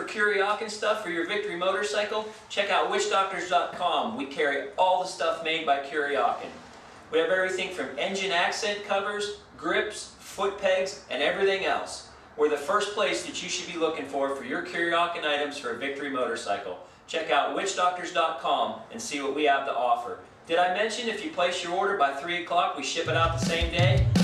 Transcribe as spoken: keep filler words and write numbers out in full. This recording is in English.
Kuryakyn stuff for your Victory motorcycle, check out witch doctors dot com. We carry all the stuff made by Kuryakyn. We have everything from engine accent covers, grips, foot pegs, and everything else. We're the first place that you should be looking for for your Kuryakyn items for a Victory motorcycle. Check out witch doctors dot com and see what we have to offer. Did I mention if you place your order by three o'clock, we ship it out the same day?